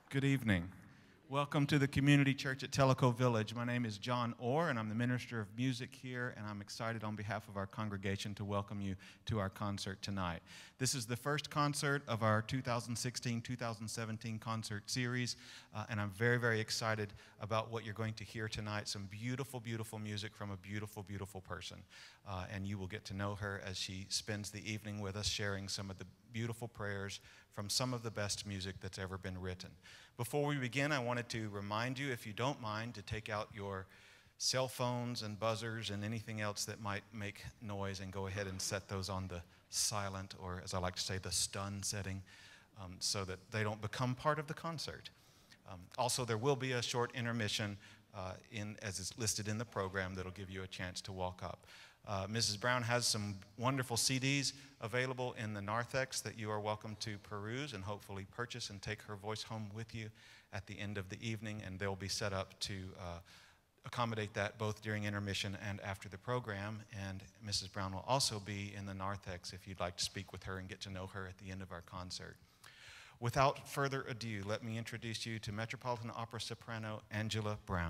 Good evening. Welcome to the Community Church at Tellico Village. My name is John Orr, and I'm the Minister of Music here, and I'm excited on behalf of our congregation to welcome you to our concert tonight. This is the first concert of our 2016-2017 concert series, and I'm very, very excited about what you're going to hear tonight. Some beautiful, beautiful music from a beautiful, beautiful person, and you will get to know her as she spends the evening with us, sharing some of the beautiful prayers from some of the best music that's ever been written. Before we begin, I wanted to remind you, if you don't mind, to take out your cell phones and buzzers and anything else that might make noise and go ahead and set those on the silent, or as I like to say, the stun setting, so that they don't become part of the concert. Also, there will be a short intermission as is listed in the program that'll give you a chance to walk up. Mrs. Brown has some wonderful CDs available in the narthex that you are welcome to peruse and hopefully purchase and take her voice home with you at the end of the evening, and they'll be set up to accommodate that both during intermission and after the program. And Mrs. Brown will also be in the narthex if you'd like to speak with her and get to know her at the end of our concert. Without further ado, let me introduce you to Metropolitan Opera soprano Angela Brown.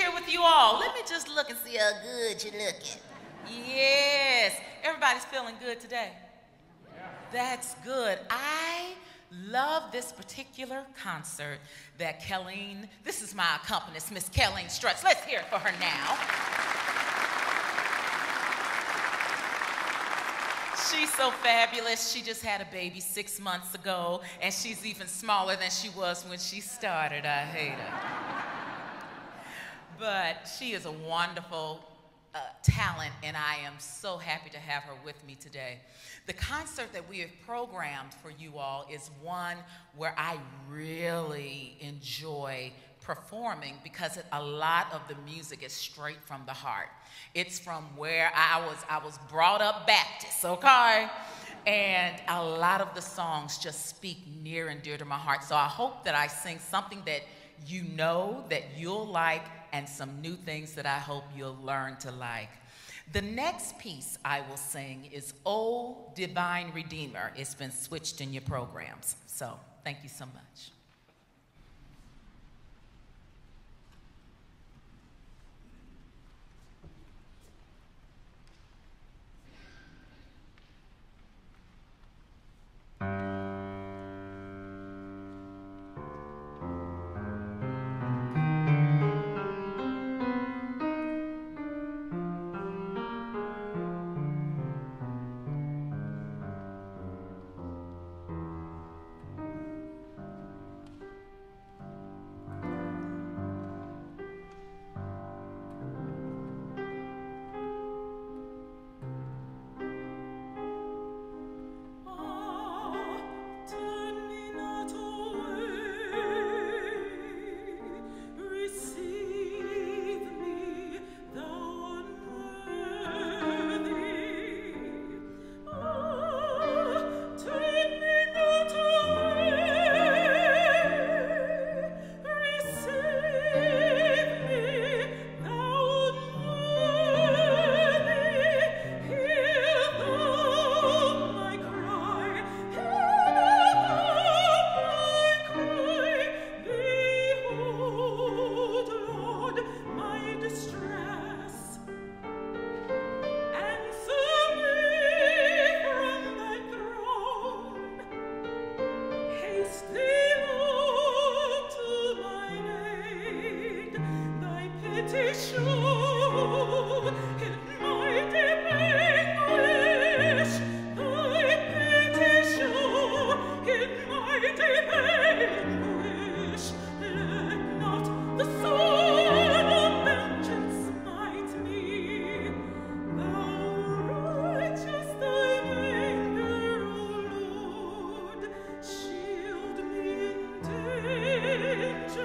here with you all. Let me just look and see how good you're looking. Yes. Everybody's feeling good today? That's good. I love this particular concert that Kelleen, this is my accompanist, Miss Kelleen Strutz. Let's hear it for her now. She's so fabulous. She just had a baby 6 months ago, and she's even smaller than she was when she started. I hate her. But she is a wonderful talent, and I am so happy to have her with me today. The concert that we have programmed for you all is one where I really enjoy performing because a lot of the music is straight from the heart. It's from where I was brought up Baptist, okay? And a lot of the songs just speak near and dear to my heart. So I hope that I sing something that you know that you'll like and some new things that I hope you'll learn to like. The next piece I will sing is "O Divine Redeemer." It's been switched in your programs. So thank you so much.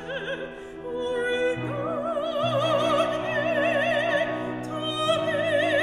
Or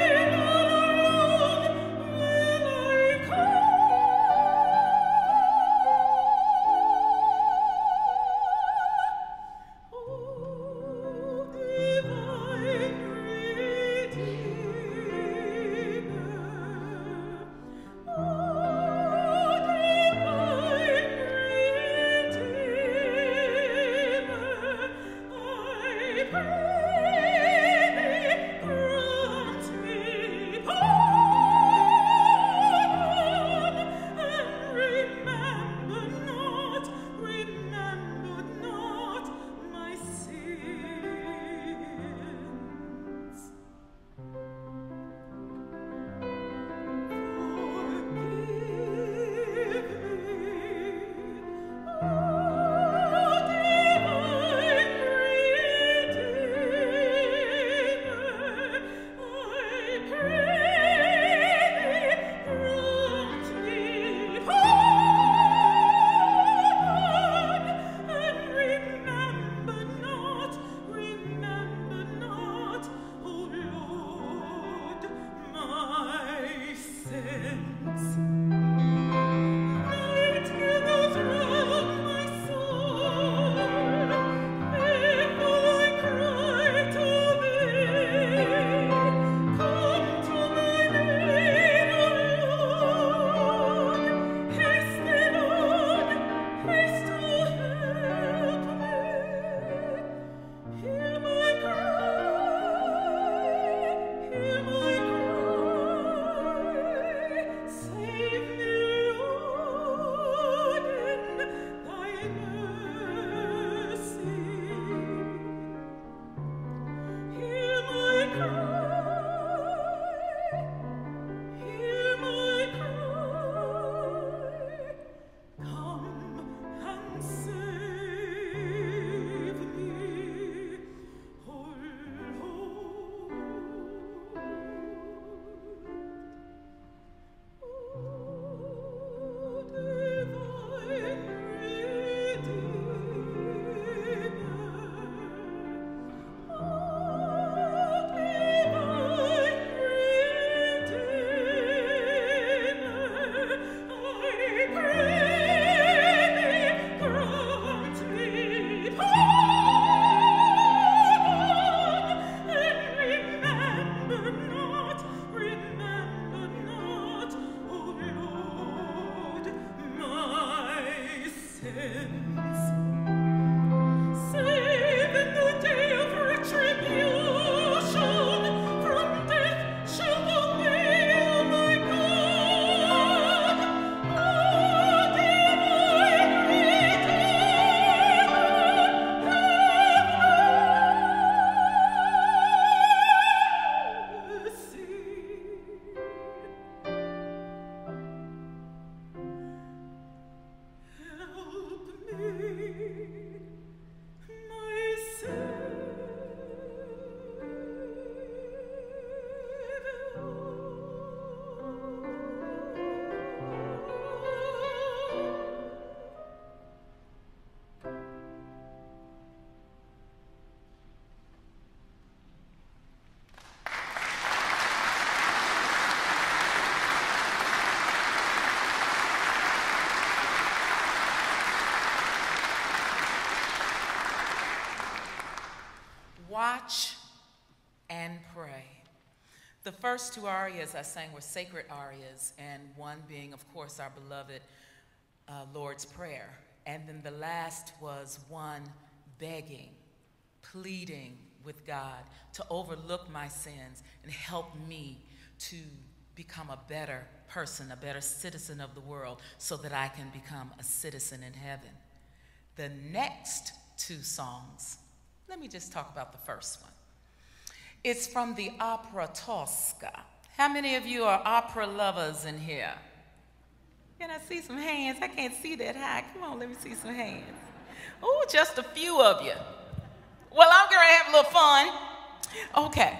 watch and pray. The first two arias I sang were sacred arias, and one being, of course, our beloved Lord's Prayer. And then the last was one begging, pleading with God to overlook my sins and help me to become a better person, a better citizen of the world, so that I can become a citizen in heaven. The next two songs, let me just talk about the first one. It's from the opera Tosca. How many of you are opera lovers in here? Can I see some hands? I can't see that high. Come on, let me see some hands. Oh, just a few of you. Well, I'm going to have a little fun. Okay.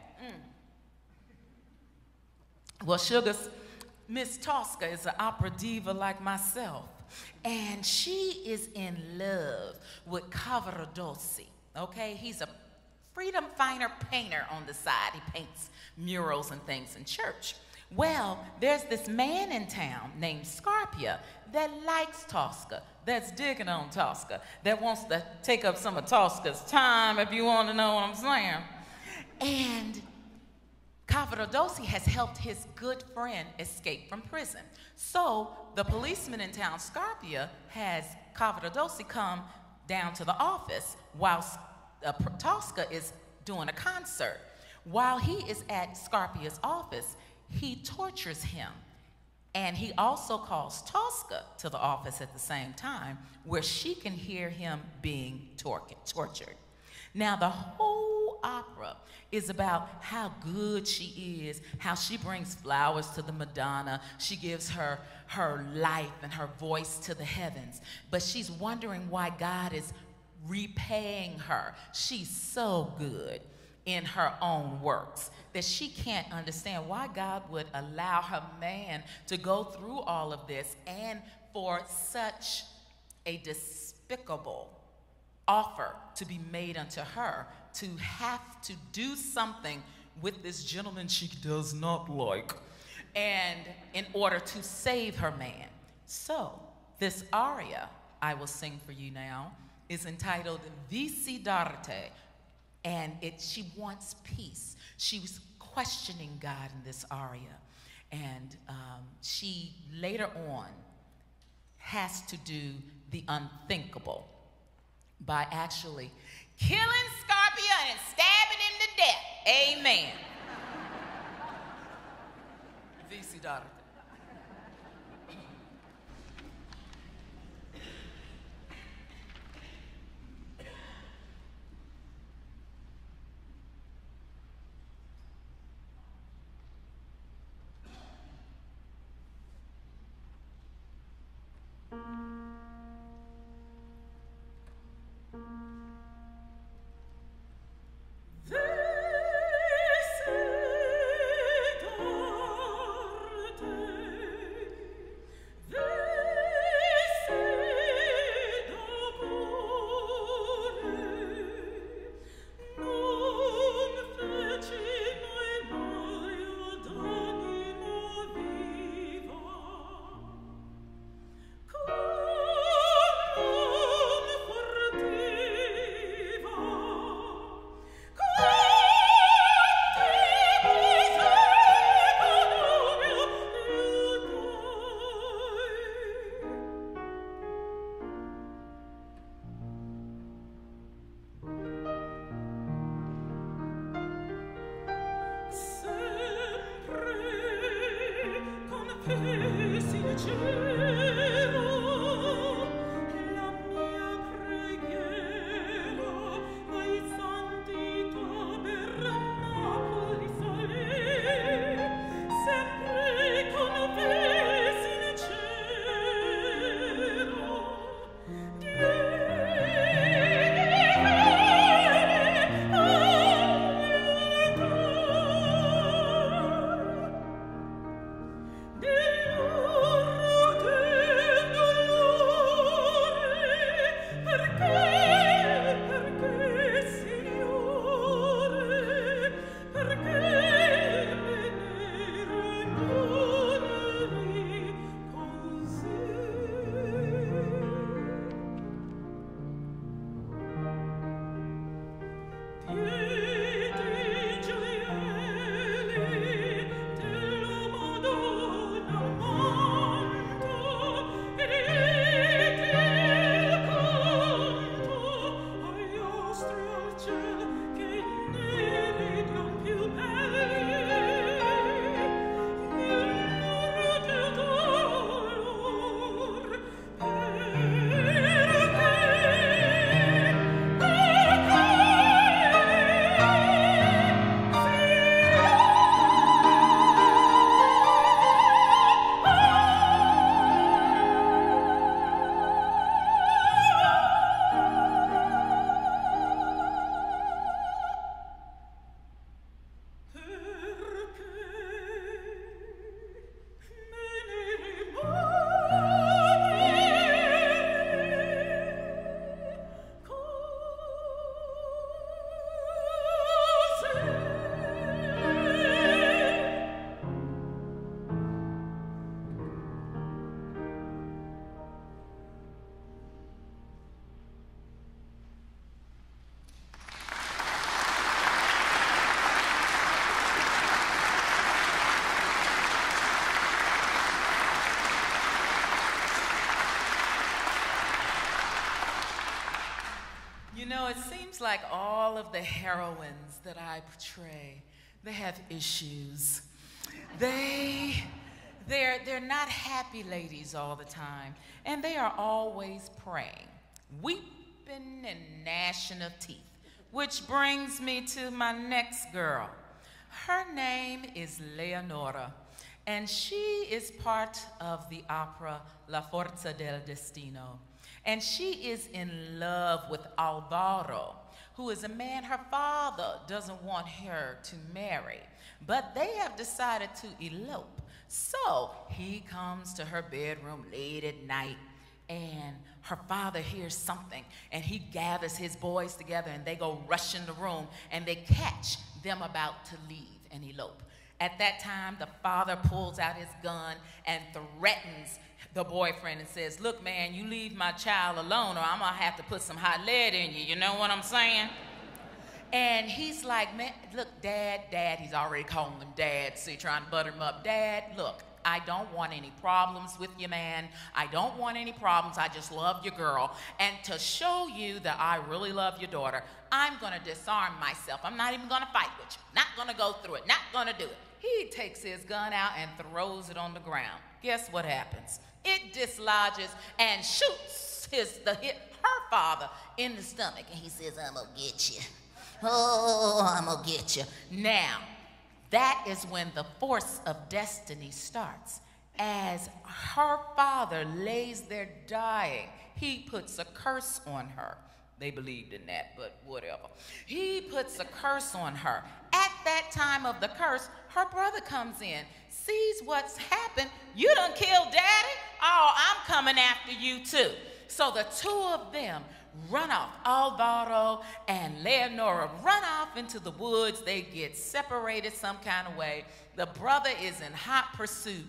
Well, Sugar's Miss Tosca is an opera diva like myself, and she is in love with Cavaradossi, okay? He's a freedom finder painter on the side. He paints murals and things in church. Well, there's this man in town named Scarpia that likes Tosca, that's digging on Tosca, that wants to take up some of Tosca's time, if you want to know what I'm saying. And Cavaradossi has helped his good friend escape from prison. So the policeman in town, Scarpia, has Cavaradossi come down to the office while Tosca is doing a concert. While he is at Scarpia's office, he tortures him. And he also calls Tosca to the office at the same time, where she can hear him being tortured. Now, the whole opera is about how good she is, how she brings flowers to the Madonna. She gives her life and her voice to the heavens. But she's wondering why God is repaying her. She's so good in her own works that she can't understand why God would allow her man to go through all of this and for such a despicable offer to be made unto her, to have to do something with this gentleman she does not like, and in order to save her man. So this aria I will sing for you now is entitled Visi d'arte, and she wants peace. She was questioning God in this aria, and she later on has to do the unthinkable by actually killing Scarpia and stabbing him to death. Amen. Visi d'arte. like all of the heroines that I portray, they have issues. They're not happy ladies all the time, and they are always praying, weeping and gnashing of teeth, which brings me to my next girl. Her name is Leonora, and she is part of the opera La Forza del Destino. And she is in love with Alvaro, who is a man her father doesn't want her to marry. But they have decided to elope. So he comes to her bedroom late at night, and her father hears something, and he gathers his boys together, and they go rush in the room, and they catch them about to leave and elope. At that time, the father pulls out his gun and threatens the boyfriend and says, look, man, you leave my child alone or I'm gonna have to put some hot lead in you, you know what I'm saying? And he's like, man, look, Dad, he's already calling him Dad, see, trying to butter him up. Dad, look, I don't want any problems with you, man. I don't want any problems, I just love your girl. And to show you that I really love your daughter, I'm gonna disarm myself. I'm not even gonna fight with you. Not gonna go through it, not gonna do it. He takes his gun out and throws it on the ground. Guess what happens? It dislodges and shoots her father in the stomach. And he says, I'm gonna get you. Oh, I'm gonna get you. Now, that is when the force of destiny starts. As her father lays there dying, he puts a curse on her. They believed in that, but whatever. He puts a curse on her. At that time of the curse, her brother comes in, sees what's happened. You done killed Daddy? Oh, I'm coming after you too. So the two of them run off. Alvaro and Leonora run off into the woods. They get separated some kind of way. The brother is in hot pursuit.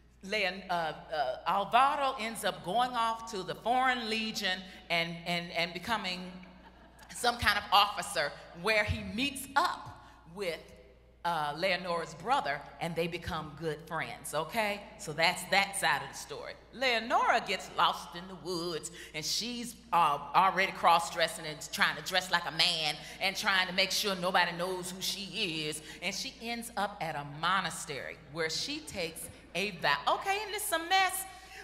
Alvaro ends up going off to the Foreign Legion and becoming some kind of officer where he meets up with Leonora's brother, and they become good friends, okay? So that's that side of the story. Leonora gets lost in the woods, and she's already cross-dressing and trying to dress like a man and trying to make sure nobody knows who she is, and she ends up at a monastery where she takes a vow. Okay, and it's a mess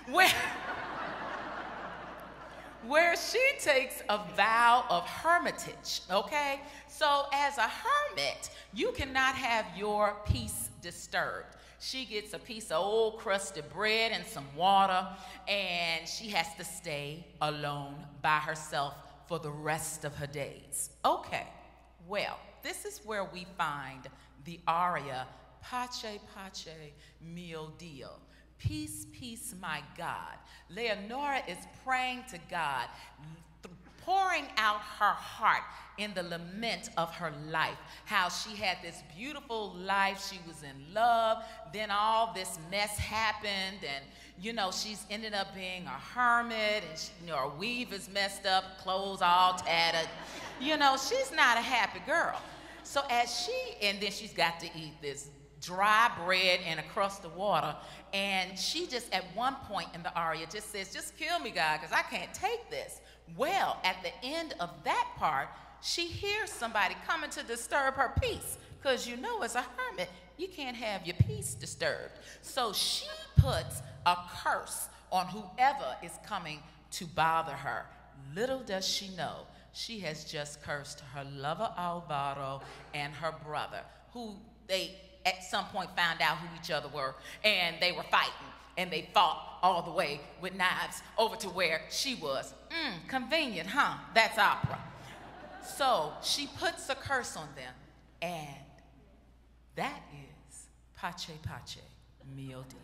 where she takes a vow of hermitage, okay? So as a hermit, you cannot have your peace disturbed. She gets a piece of old crusted bread and some water, and she has to stay alone by herself for the rest of her days. Okay, well, this is where we find the aria, Pace, pace, mio Dio. Peace, peace, my God. Leonora is praying to God, pouring out her heart in the lament of her life, how she had this beautiful life, she was in love, then all this mess happened, and you know, she's ended up being a hermit, and she, you know, her weave is messed up, clothes all tattered. You know, she's not a happy girl. So and then she's got to eat this dry bread and a crust of water, and she just at one point in the aria just says, just kill me, God, because I can't take this. Well, at the end of that part, she hears somebody coming to disturb her peace, because you know, as a hermit, you can't have your peace disturbed. So she puts a curse on whoever is coming to bother her. Little does she know, she has just cursed her lover Alvaro and her brother, who they at some point found out who each other were, and they were fighting, and they fought all the way with knives over to where she was. Convenient, huh? That's opera. So she puts a curse on them, and that is Pace, pace, mio Dio.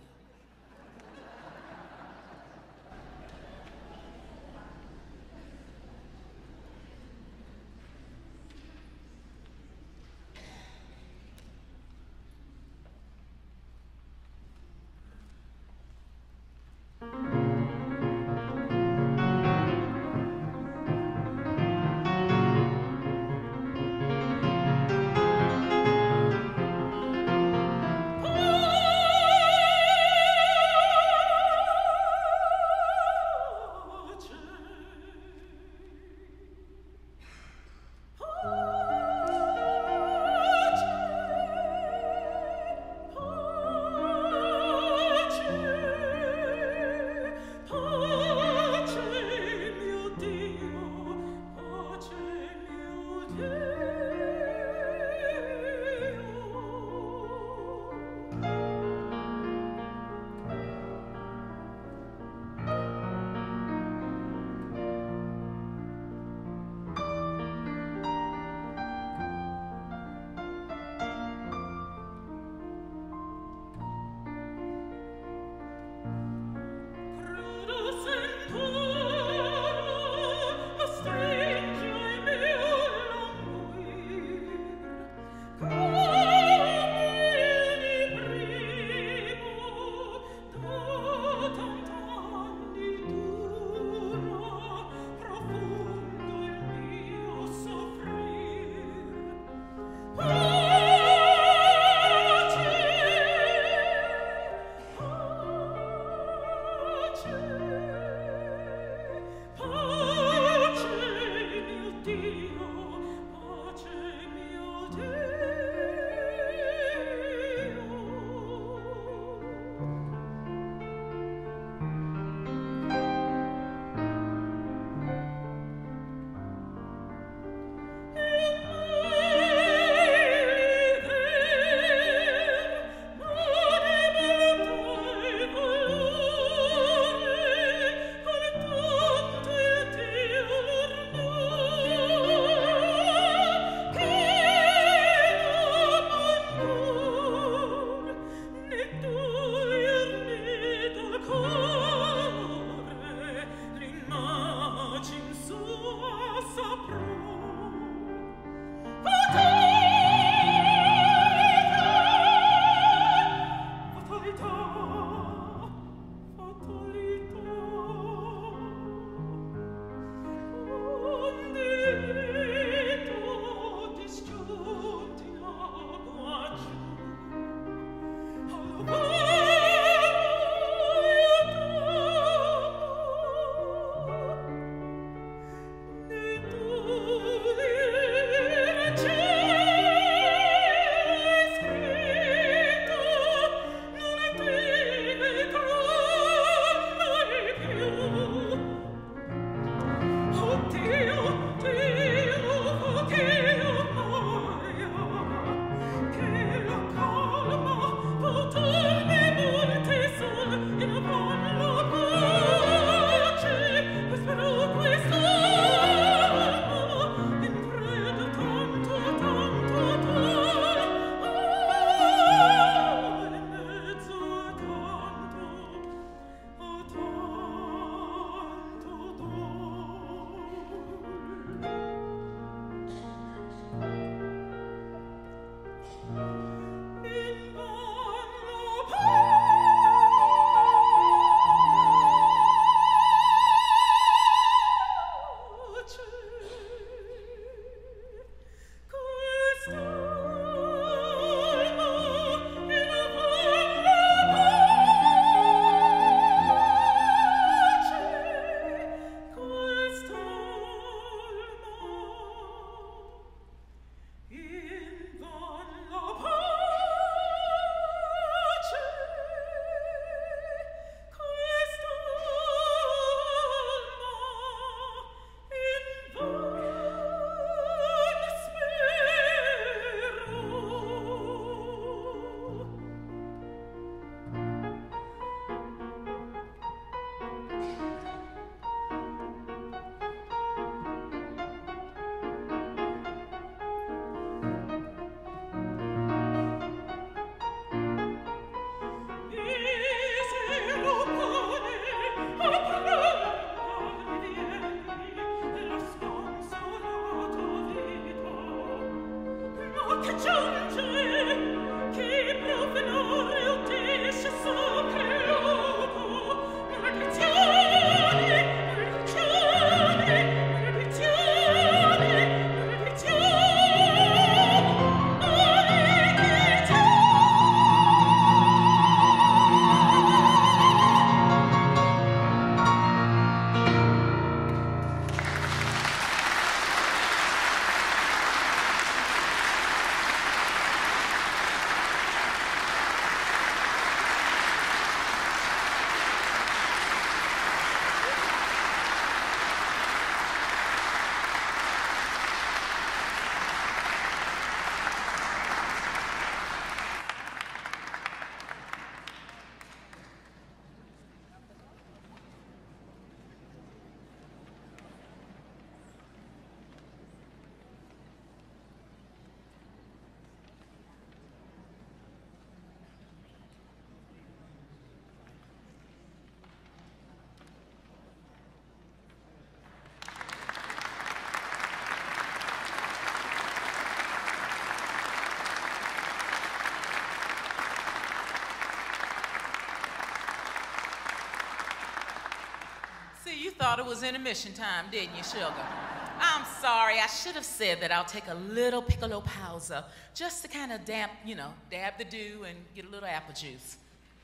thought it was intermission time, didn't you, sugar? I'm sorry, I should have said that I'll take a little piccolo pausa just to kind of dab the dew and get a little apple juice.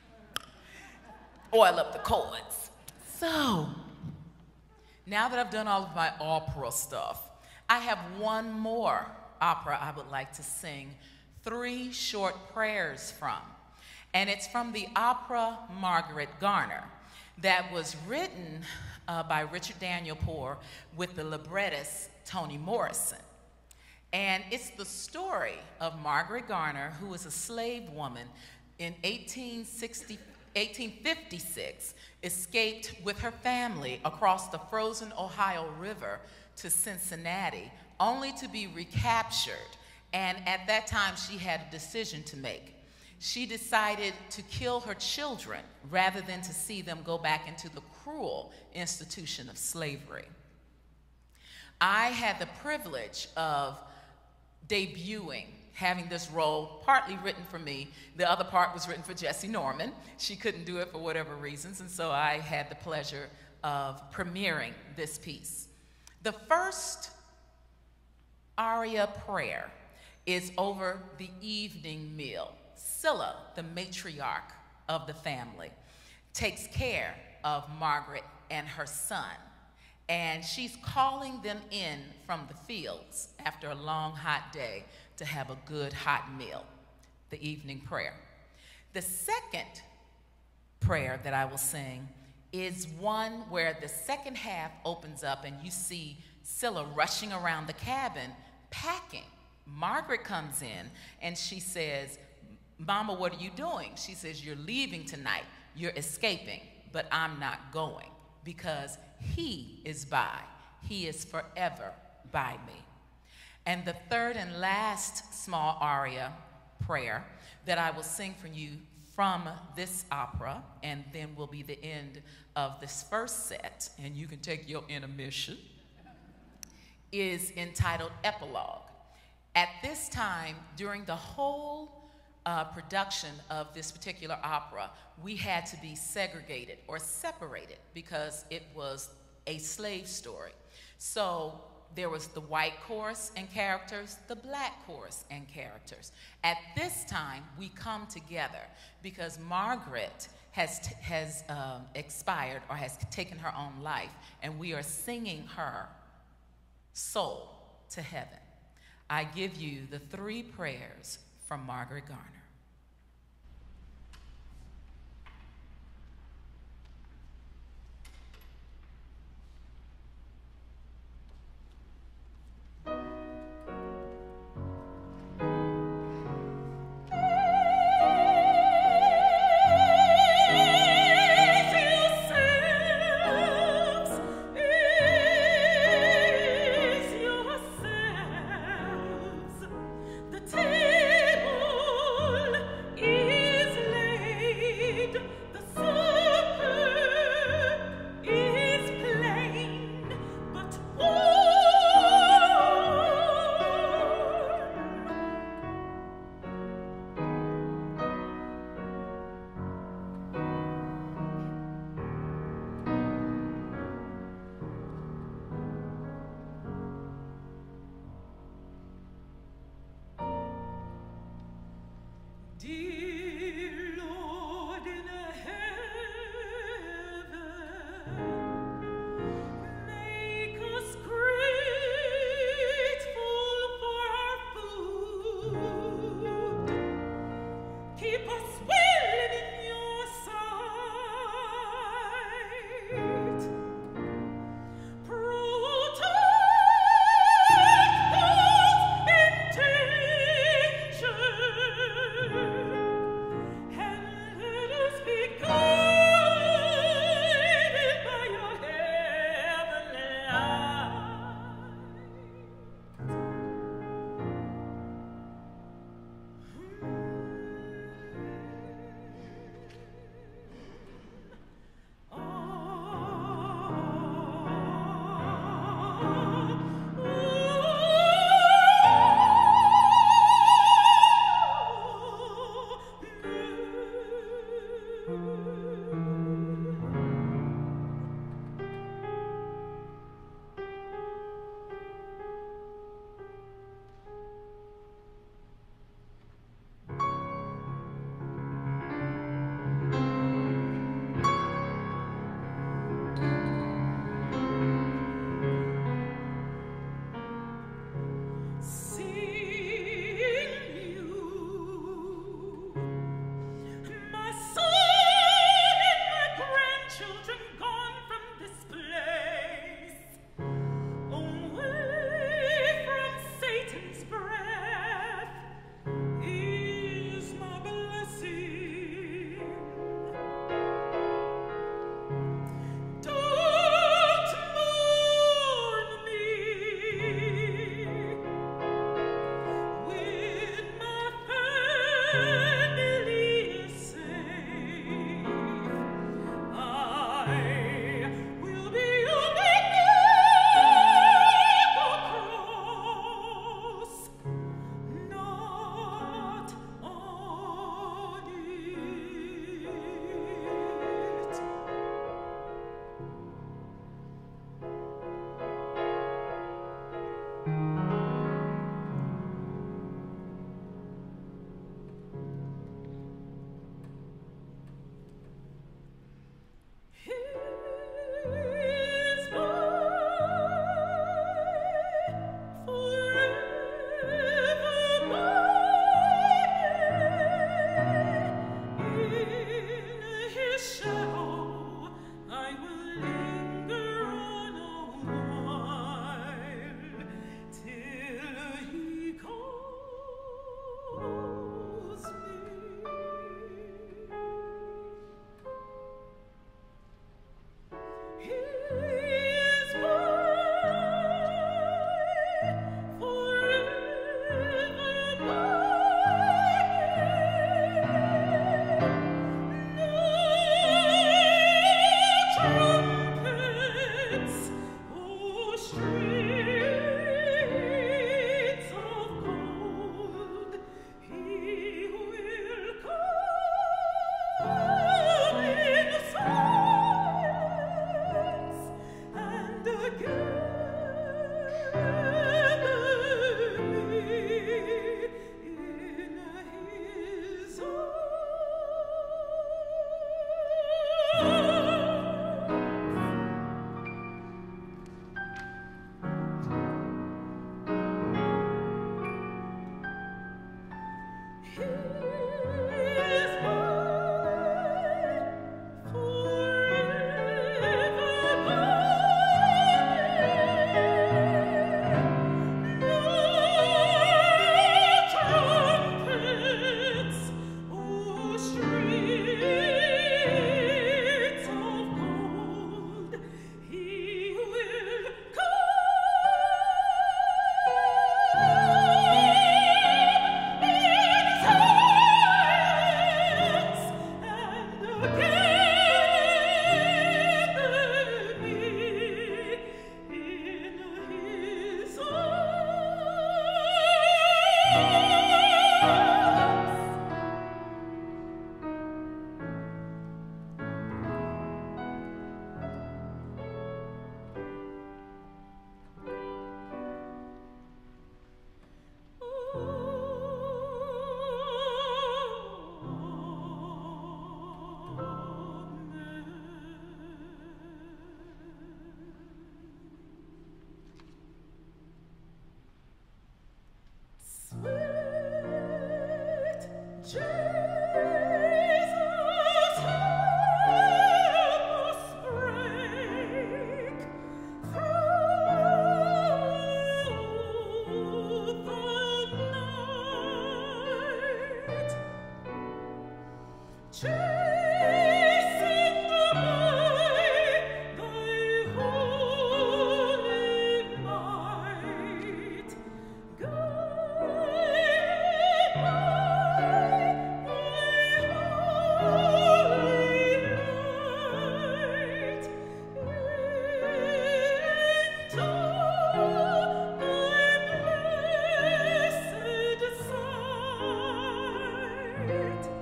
Oil up the chords. So, now that I've done all of my opera stuff, I have one more opera I would like to sing 3 short prayers from. And it's from the opera Margaret Garner that was written by Richard Daniel Poor with the librettist Toni Morrison. And it's the story of Margaret Garner, who was a slave woman in 1856, escaped with her family across the frozen Ohio River to Cincinnati, only to be recaptured. And at that time, she had a decision to make. She decided to kill her children rather than to see them go back into the cruel institution of slavery. I had the privilege of debuting, having this role partly written for me. The other part was written for Jessie Norman. She couldn't do it for whatever reasons, and so I had the pleasure of premiering this piece. The first aria prayer is over the evening meal. Scylla, the matriarch of the family, takes care of Margaret and her son, and she's calling them in from the fields after a long, hot day to have a good, hot meal, the evening prayer. The second prayer that I will sing is one where the second half opens up and you see Scylla rushing around the cabin, packing. Margaret comes in and she says, "Mama, what are you doing?" She says, "You're leaving tonight. You're escaping, but I'm not going because he is by. He is forever by me." And the third and last small aria prayer that I will sing for you from this opera, and then will be the end of this first set, and you can take your intermission, is entitled Epilogue. At this time, during the whole production of this particular opera, we had to be segregated or separated because it was a slave story. So there was the white chorus and characters, the black chorus and characters. At this time, we come together because Margaret has expired or has taken her own life, and we are singing her soul to heaven. I give you the 3 prayers from Margaret Garner. The table It